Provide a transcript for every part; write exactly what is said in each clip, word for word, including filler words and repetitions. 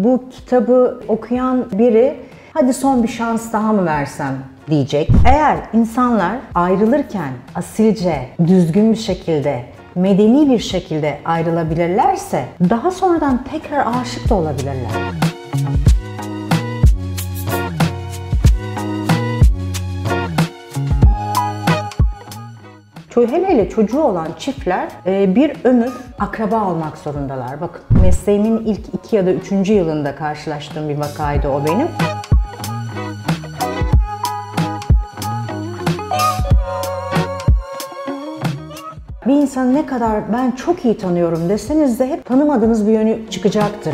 bu kitabı okuyan biri hadi son bir şans daha mı versem diyecek. Eğer insanlar ayrılırken asilce, düzgün bir şekilde, medeni bir şekilde ayrılabilirlerse daha sonradan tekrar aşık da olabilirler. Hele hele çocuğu olan çiftler bir ömür akraba olmak zorundalar. Bakın, mesleğimin ilk iki ya da üçüncü yılında karşılaştığım bir vakaydı o benim. Bir insanı ne kadar ben çok iyi tanıyorum deseniz de hep tanımadığınız bir yönü çıkacaktır.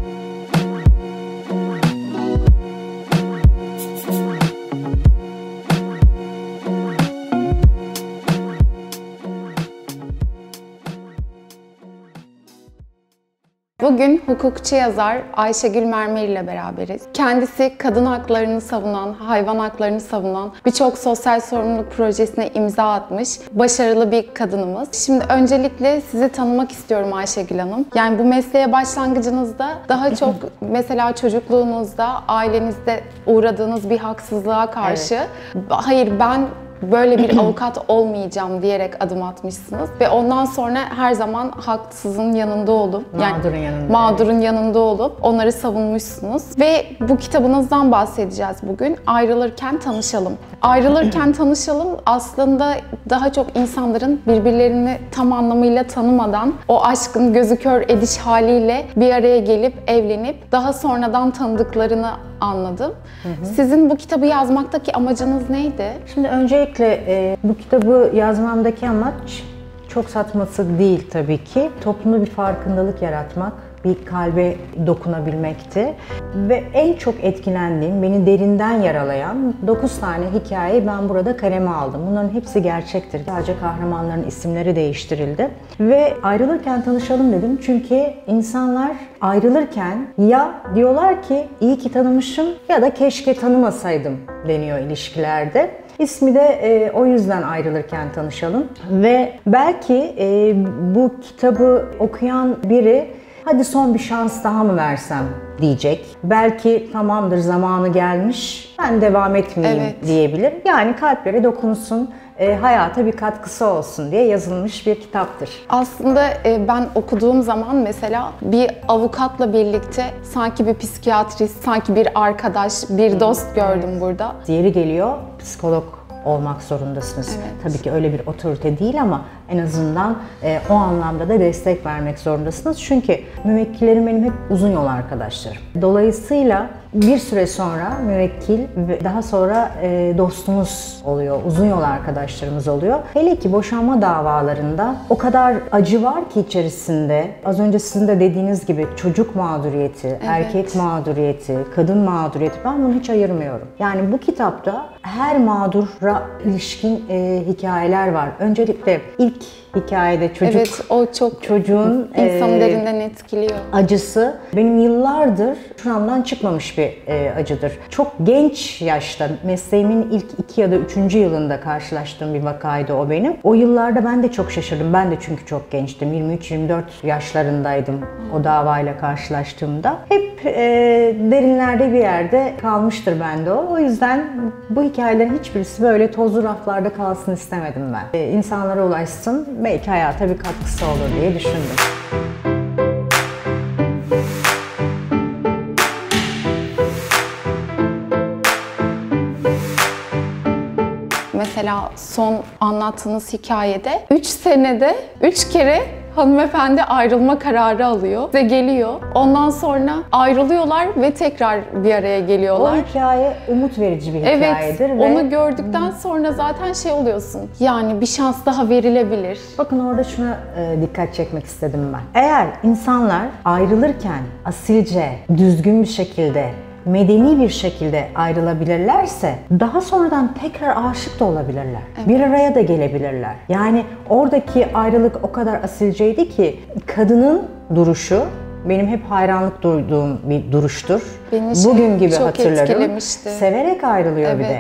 Bugün hukukçu yazar Ayşegül Mermer ile beraberiz. Kendisi kadın haklarını savunan, hayvan haklarını savunan birçok sosyal sorumluluk projesine imza atmış başarılı bir kadınımız. Şimdi öncelikle sizi tanımak istiyorum Ayşegül Hanım. Yani bu mesleğe başlangıcınızda daha çok mesela çocukluğunuzda, ailenizde uğradığınız bir haksızlığa karşı evet. hayır ben böyle bir avukat olmayacağım diyerek adım atmışsınız ve ondan sonra her zaman haksızın yanında olup yani mağdurun yanında, mağdurun evet. yanında olup onları savunmuşsunuz ve bu kitabınızdan bahsedeceğiz bugün. Ayrılırken tanışalım. Ayrılırken tanışalım aslında daha çok insanların birbirlerini tam anlamıyla tanımadan o aşkın gözü kör ediş haliyle bir araya gelip evlenip daha sonradan tanıdıklarını anladım. Hı hı. Sizin bu kitabı yazmaktaki amacınız neydi? Şimdi öncelikle e, bu kitabı yazmamdaki amaç çok satması değil tabii ki. Toplumda bir farkındalık yaratmak, bir kalbe dokunabilmekti. Ve en çok etkilendiğim, beni derinden yaralayan dokuz tane hikayeyi ben burada kaleme aldım. Bunların hepsi gerçektir. Sadece kahramanların isimleri değiştirildi. Ve ayrılırken tanışalım dedim. Çünkü insanlar ayrılırken ya diyorlar ki iyi ki tanımışım ya da keşke tanımasaydım deniyor ilişkilerde. İsmi de e, o yüzden ayrılırken tanışalım. Ve belki e, bu kitabı okuyan biri hadi son bir şans daha mı versem diyecek. Belki tamamdır zamanı gelmiş, ben devam etmeyeyim evet. diyebilir. Yani kalplere dokunsun, e, hayata bir katkısı olsun diye yazılmış bir kitaptır. Aslında e, ben okuduğum zaman mesela bir avukatla birlikte sanki bir psikiyatrist, sanki bir arkadaş, bir dost gördüm evet. burada. Yeri geliyor psikolog olmak zorundasınız. Evet. Tabii ki öyle bir otorite değil ama en azından e, o anlamda da destek vermek zorundasınız. Çünkü müvekkillerim benim hep uzun yol arkadaşlarım. Dolayısıyla bir süre sonra müvekkil ve daha sonra e, dostumuz oluyor, uzun yol arkadaşlarımız oluyor. Hele ki boşanma davalarında o kadar acı var ki içerisinde. Az önce sizin de dediğiniz gibi çocuk mağduriyeti, evet. erkek mağduriyeti, kadın mağduriyeti, ben bunu hiç ayırmıyorum. Yani bu kitapta her mağdura ilişkin e, hikayeler var. Öncelikle ilk hikayede çocuk, evet, o çok çocuğun insanı e, derinden etkiliyor. Acısı benim yıllardır şuramdan çıkmamış bir e, acıdır. Çok genç yaşta, mesleğimin ilk iki ya da üçüncü yılında karşılaştığım bir vakaydı o benim. O yıllarda ben de çok şaşırdım. Ben de çünkü çok gençtim. yirmi üç yirmi dört yaşlarındaydım o davayla karşılaştığımda. Hep e, derinlerde bir yerde kalmıştır bende o. O yüzden bu hikayelerin hiçbirisi böyle tozlu raflarda kalsın istemedim ben. E, insanlara ulaşsın, belki hayata bir katkısı olur diye düşündüm. Mesela son anlattığınız hikayede üç senede üç kere hanımefendi ayrılma kararı alıyor ve geliyor. Ondan sonra ayrılıyorlar ve tekrar bir araya geliyorlar. O hikaye umut verici bir hikayedir. Evet, ve onu gördükten sonra zaten şey oluyorsun. Yani bir şans daha verilebilir. Bakın orada şuna e, dikkat çekmek istedim ben. Eğer insanlar ayrılırken asilce, düzgün bir şekilde, medeni bir şekilde ayrılabilirlerse daha sonradan tekrar aşık da olabilirler. Evet. Bir araya da gelebilirler. Yani oradaki ayrılık o kadar asilceydi ki kadının duruşu benim hep hayranlık duyduğum bir duruştur. Beni Bugün gibi çok hatırlarım. etkilemişti. Severek ayrılıyor evet. bir de.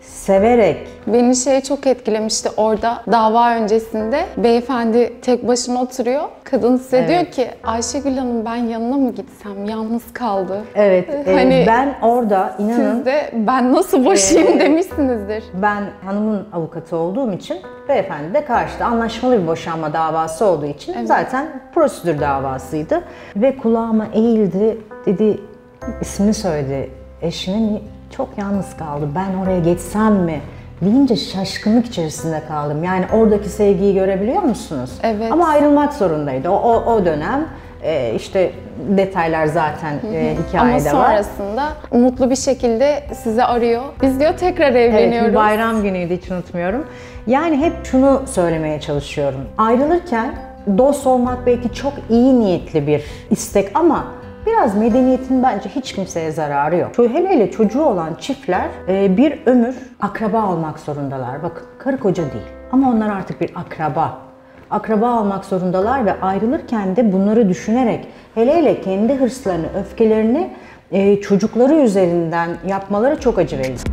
severek. Beni şey çok etkilemişti orada, dava öncesinde beyefendi tek başına oturuyor. Kadın size Evet. diyor ki Ayşegül Hanım ben yanına mı gitsem, yalnız kaldı. Evet, e, Hani ben orada inanın siz de ben nasıl boşayayım Ee, demişsinizdir. ben hanımın avukatı olduğum için beyefendi de karşıda anlaşmalı bir boşanma davası olduğu için Evet. zaten prosedür davasıydı. Ve kulağıma eğildi, dedi, ismini söyledi, eşinin çok yalnız kaldı, ben oraya geçsem mi deyince şaşkınlık içerisinde kaldım. Yani oradaki sevgiyi görebiliyor musunuz? Evet. Ama ayrılmak zorundaydı. O, o, o dönem e, işte detaylar zaten e, hikayede Ama var. sonrasında mutlu bir şekilde sizi arıyor. Biz diyor tekrar evleniyoruz. Evet, bir bayram günüydü, hiç unutmuyorum. Yani hep şunu söylemeye çalışıyorum. Ayrılırken dost olmak belki çok iyi niyetli bir istek ama biraz medeniyetin bence hiç kimseye zararı yok. Şu hele hele çocuğu olan çiftler e, bir ömür akraba olmak zorundalar. Bakın, karı koca değil ama onlar artık bir akraba. Akraba olmak zorundalar ve ayrılırken de bunları düşünerek hele hele kendi hırslarını, öfkelerini e, çocukları üzerinden yapmaları çok acı verici.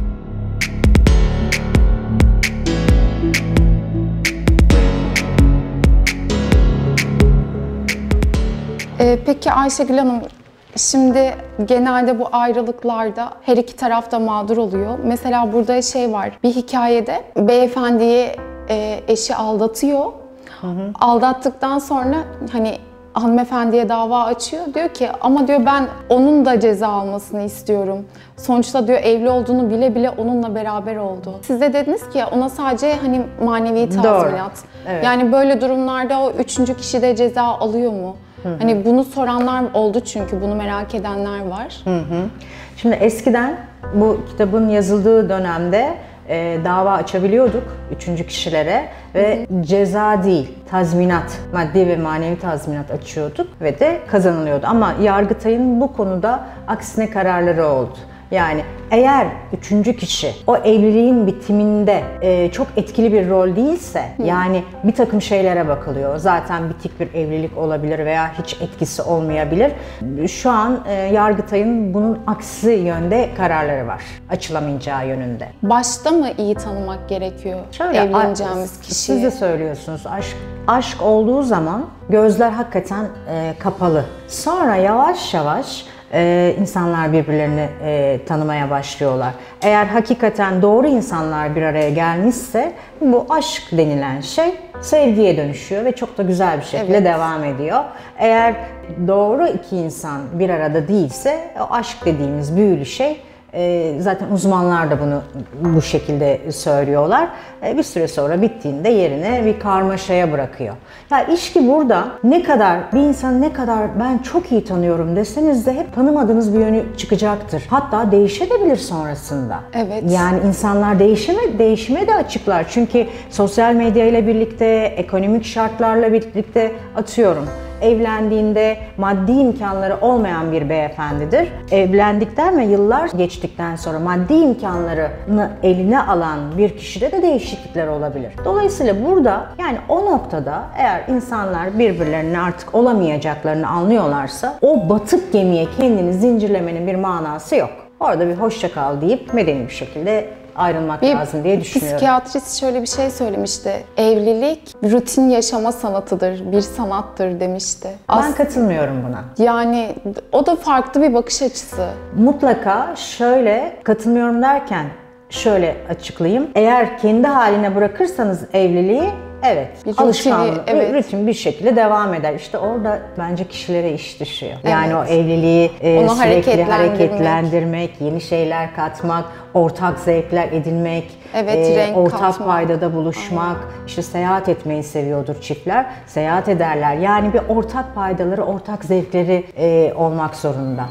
Ee, peki Ayşegül Hanım, şimdi genelde bu ayrılıklarda her iki taraf da mağdur oluyor. Mesela burada şey var, bir hikayede beyefendiyi e, eşi aldatıyor. Hı hı. Aldattıktan sonra hani hanımefendiye dava açıyor. Diyor ki ama diyor ben onun da ceza almasını istiyorum. Sonuçta diyor evli olduğunu bile bile onunla beraber oldu. Siz de dediniz ki ona sadece hani manevi tazminat. Evet. Yani böyle durumlarda o üçüncü kişi de ceza alıyor mu? Hı hı. Hani bunu soranlar oldu çünkü bunu merak edenler var. Hı hı. Şimdi eskiden bu kitabın yazıldığı dönemde e, dava açabiliyorduk üçüncü kişilere ve hı hı. ceza değil, tazminat, maddi ve manevi tazminat açıyorduk ve de kazanılıyordu. Ama Yargıtay'ın bu konuda aksine kararları oldu. Yani eğer üçüncü kişi o evliliğin bitiminde e, çok etkili bir rol değilse, Hı. yani bir takım şeylere bakılıyor. Zaten bitik bir evlilik olabilir veya hiç etkisi olmayabilir. Şu an e, Yargıtay'ın bunun aksi yönde kararları var. Açılamayacağı yönünde. Başta mı iyi tanımak gerekiyor Şöyle, evleneceğimiz kişiyi? Siz de söylüyorsunuz, aşk, aşk olduğu zaman gözler hakikaten e, kapalı. Sonra yavaş yavaş Ee, insanlar birbirlerini e, tanımaya başlıyorlar. Eğer hakikaten doğru insanlar bir araya gelmişse bu aşk denilen şey sevgiye dönüşüyor ve çok da güzel bir şekilde evet. devam ediyor. Eğer doğru iki insan bir arada değilse o aşk dediğimiz büyülü şey e, zaten uzmanlar da bunu bu şekilde söylüyorlar. E, bir süre sonra bittiğinde yerine bir karmaşaya bırakıyor. Ya iş ki burada ne kadar bir insanı ne kadar ben çok iyi tanıyorum deseniz de hep tanımadığınız bir yönü çıkacaktır. Hatta değişebilir sonrasında. Evet. Yani insanlar değişime, değişime de açıklar. Çünkü sosyal medya ile birlikte, ekonomik şartlarla birlikte atıyorum. Evlendiğinde maddi imkanları olmayan bir beyefendidir. Evlendikten ve yıllar geçtikten sonra maddi imkanlarını eline alan bir kişide de değişiklikler olabilir. Dolayısıyla burada yani o noktada eğer insanlar birbirlerine artık olamayacaklarını anlıyorlarsa o batık gemiye kendini zincirlemenin bir manası yok. Orada bir hoşça kal deyip medeni bir şekilde ayrılmak bir lazım diye düşünüyorum. Psikiyatrist şöyle bir şey söylemişti. Evlilik rutin yaşama sanatıdır, bir sanattır demişti. Ben As- katılmıyorum buna. Yani o da farklı bir bakış açısı. Mutlaka şöyle katılmıyorum derken şöyle açıklayayım. Eğer kendi haline bırakırsanız evliliği evet, bir rutini, alışkanlık, evet. rutin bir şekilde devam eder. İşte orada bence kişilere iş düşüyor. Yani Evet. o evliliği e, Onu sürekli hareketlendirmek. hareketlendirmek, yeni şeyler katmak, ortak zevkler edinmek, Evet, renk ortak katmak. paydada buluşmak, Aynen. işte seyahat etmeyi seviyordur çiftler, seyahat ederler. Yani bir ortak paydaları, ortak zevkleri e, olmak zorunda.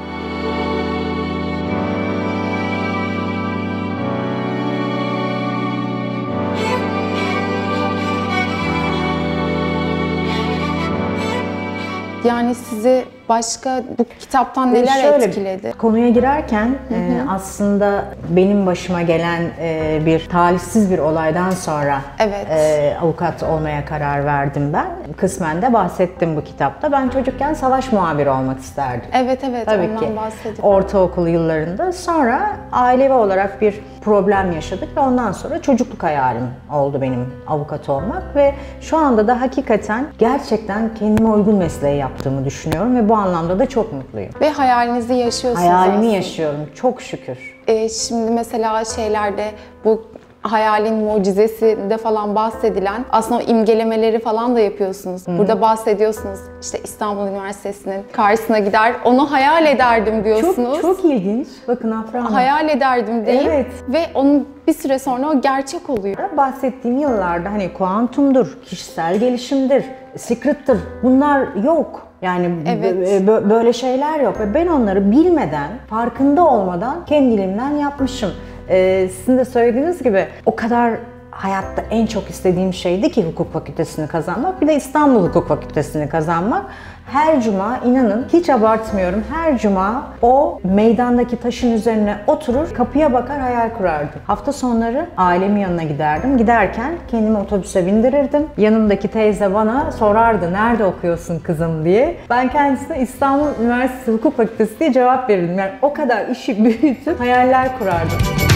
Yani sizi başka bu kitaptan neler Şöyle, etkiledi? Konuya girerken hı hı. E, aslında benim başıma gelen e, bir talihsiz bir olaydan sonra evet. e, avukat olmaya karar verdim ben. Kısmen de bahsettim bu kitapta. Ben çocukken savaş muhabiri olmak isterdim. Evet evet Tabii ondan ki. bahsedin. Ortaokul yıllarında. Sonra ailevi olarak bir problem yaşadık ve ondan sonra çocukluk hayalim oldu benim avukat olmak ve şu anda da hakikaten gerçekten kendime uygun mesleği yaptığımı düşünüyorum ve bu anlamda da çok mutluyum. Ve hayalinizi yaşıyorsunuz Hayalimi aslında. yaşıyorum çok şükür. Ee, şimdi mesela şeylerde bu hayalin mucizesi de falan bahsedilen aslında o imgelemeleri falan da yapıyorsunuz. Hı-hı. Burada bahsediyorsunuz işte İstanbul Üniversitesi'nin karşısına gider onu hayal ederdim diyorsunuz. Çok, çok ilginç. Bakın Afra Hanım. Hayal ederdim deyip evet. ve onun bir süre sonra o gerçek oluyor. Bahsettiğim yıllarda hani kuantumdur, kişisel gelişimdir, secret'tır bunlar yok. Yani evet. böyle şeyler yok ve ben onları bilmeden, farkında olmadan kendi elimden yapmışım. Ee, sizin de söylediğiniz gibi o kadar hayatta en çok istediğim şeydi ki hukuk fakültesini kazanmak. Bir de İstanbul Hukuk Fakültesini kazanmak. Her cuma inanın hiç abartmıyorum her cuma o meydandaki taşın üzerine oturur kapıya bakar hayal kurardım. Hafta sonları ailemin yanına giderdim. Giderken kendimi otobüse bindirirdim. Yanımdaki teyze bana sorardı nerede okuyorsun kızım diye. Ben kendisine İstanbul Üniversitesi Hukuk Fakültesi diye cevap verirdim. Yani o kadar işi büyütüp hayaller kurardım.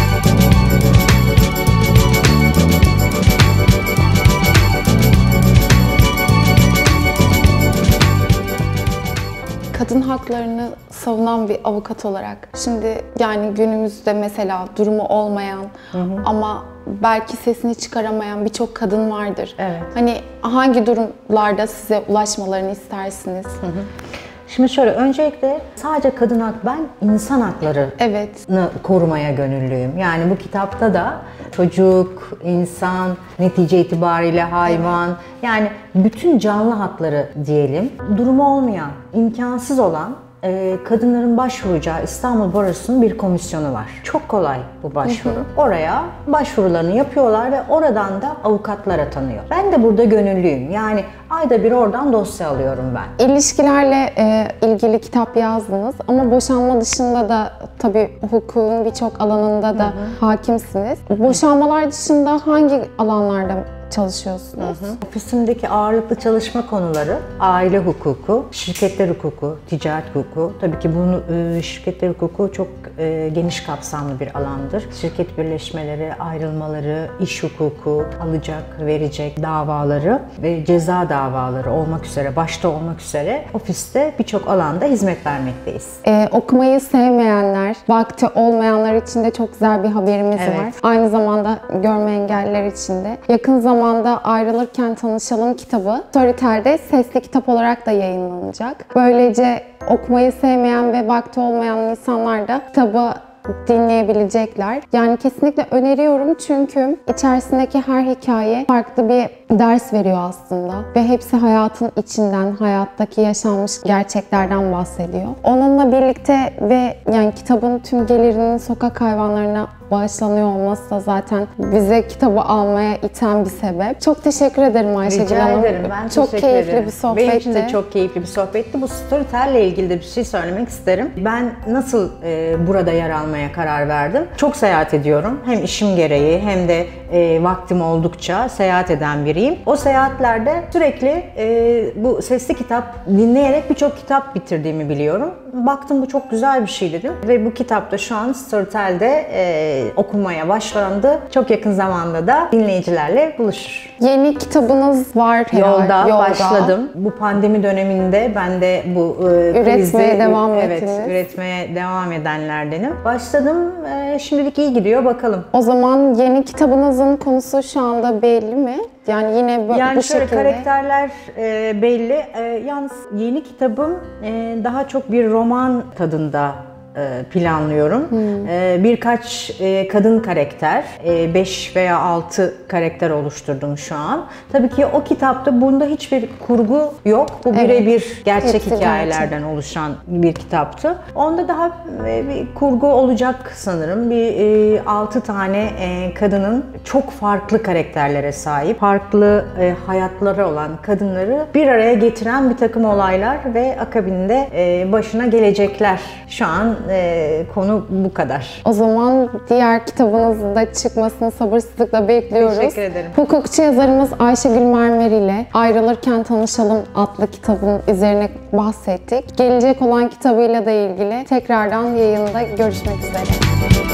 Kadın haklarını savunan bir avukat olarak şimdi yani günümüzde mesela durumu olmayan hı hı. ama belki sesini çıkaramayan birçok kadın vardır. Evet. Hani hangi durumlarda size ulaşmalarını istersiniz? Hı hı. Şimdi şöyle, öncelikle sadece kadın hak, ben insan haklarını evet. korumaya gönüllüyüm. Yani bu kitapta da çocuk, insan, netice itibariyle hayvan, evet. yani bütün canlı hakları diyelim. Durumu olmayan, imkansız olan kadınların başvuracağı İstanbul Barosu'nun bir komisyonu var. Çok kolay bu başvuru. Hı hı. Oraya başvurularını yapıyorlar ve oradan da avukatlar atanıyor. Ben de burada gönüllüyüm. Yani ayda bir oradan dosya alıyorum ben. İlişkilerle e, ilgili kitap yazdınız ama boşanma dışında da tabii hukukun birçok alanında da hı hı. hakimsiniz. Boşanmalar dışında hangi alanlarda çalışıyorsunuz? Hı hı. Ofisimdeki ağırlıklı çalışma konuları aile hukuku, şirketler hukuku, ticaret hukuku. Tabii ki bunu şirketler hukuku çok geniş kapsamlı bir alandır. Şirket birleşmeleri, ayrılmaları, iş hukuku, alacak, verecek davaları ve ceza davaları olmak üzere, başta olmak üzere ofiste birçok alanda hizmet vermekteyiz. Ee, okumayı sevmeyenler, vakti olmayanlar için de çok güzel bir haberimiz evet. var. Aynı zamanda görme engelliler için de. Yakın zamanda zamanda Ayrılırken Tanışalım kitabı Storytel'de sesli kitap olarak da yayınlanacak. Böylece okumayı sevmeyen ve vakti olmayan insanlar da kitabı dinleyebilecekler. Yani kesinlikle öneriyorum çünkü içerisindeki her hikaye farklı bir ders veriyor aslında ve hepsi hayatın içinden, hayattaki yaşanmış gerçeklerden bahsediyor. Onunla birlikte ve yani kitabın tüm gelirinin sokak hayvanlarına bağışlanıyor olması da zaten bize kitabı almaya iten bir sebep. Çok teşekkür ederim Ayşegül Rica Hanım. ederim. Ben çok teşekkür keyifli ederim. bir sohbetti. Benim için de çok keyifli bir sohbetti. Bu Storytel ile ilgili de bir şey söylemek isterim. Ben nasıl e, burada yer almaya karar verdim? Çok seyahat ediyorum. Hem işim gereği hem de e, vaktim oldukça seyahat eden biriyim. O seyahatlerde sürekli e, bu sesli kitap dinleyerek birçok kitap bitirdiğimi biliyorum. Baktım bu çok güzel bir şey dedim. Ve bu kitap da şu an Storytel'de e, okunmaya başlandı. Çok yakın zamanda da dinleyicilerle buluşur. Yeni kitabınız var herhalde. Yolda, Yolda başladım. Bu pandemi döneminde ben de bu e, üretmeye krizi, devam evet, ettiniz. üretmeye devam edenlerdenim. Başladım. E, şimdilik iyi gidiyor. Bakalım. O zaman yeni kitabınızın konusu şu anda belli mi? Yani yine bu, yani bu şöyle şekilde. Karakterler e, belli. E, yalnız yeni kitabım e, daha çok bir roman tadında planlıyorum. Hmm. Birkaç kadın karakter, beş veya altı karakter oluşturdum şu an. Tabii ki o kitapta bunda hiçbir kurgu yok. Bu evet. birebir gerçek Hepsi hikayelerden gerçek. oluşan bir kitaptı. Onda daha bir kurgu olacak sanırım. Bir altı tane kadının çok farklı karakterlere sahip, farklı hayatları olan kadınları bir araya getiren bir takım olaylar ve akabinde başına gelecekler. Şu an Ee, konu bu kadar. O zaman diğer kitabınızın da çıkmasını sabırsızlıkla bekliyoruz. Teşekkür ederim. Hukukçu yazarımız Ayşegül Mermer ile Ayrılırken Tanışalım adlı kitabın üzerine bahsettik. Gelecek olan kitabıyla da ilgili tekrardan yayında görüşmek üzere.